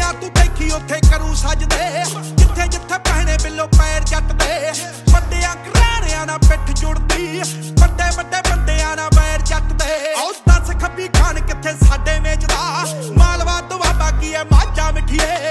ਜਾ ਤੂੰ ਦੇਖੀ ਉੱਥੇ ਕਰੂ ਸਜਦੇ ਜਿੱਥੇ ਜਿੱਥੇ ਪਹਿਣੇ ਬਿੱਲੋ ਪੈਰ ਜੱਟ ਦੇ ਵੱਡਿਆਂ ਘਰਾਣਿਆਂ ਨਾਲ ਪਿੱਠ ਜੁੜਦੀ ਵੱਡੇ ਵੱਡੇ ਬੰਦਿਆਂ ਨਾਲ ਵੈਰ ਜੱਟ ਦੇ ਉਹ ਦੱਸ ਖੱਬੀ ਖਾਨ ਕਿੱਥੇ ਸਾਡੇ ਮੇਚ ਦਾ ਮਾਲਵਾ ਦੁਆਬਾ ਕੀ ਐ ਮਾਝਾ ਮਿੱਠੀਏ